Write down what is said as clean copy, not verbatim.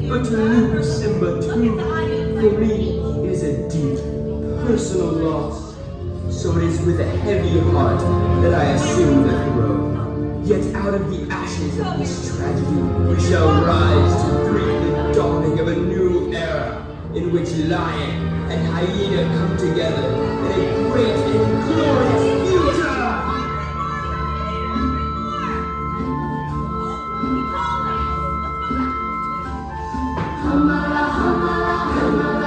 But to lose Simba too, for me, is a deep, personal loss. So it is with a heavy heart that I assume the throne. Yet out of the ashes of this tragedy, we shall rise to greet the dawning of a new era, in which lion and hyena come together in a great and glorious future! Hamala, hamala, hamala.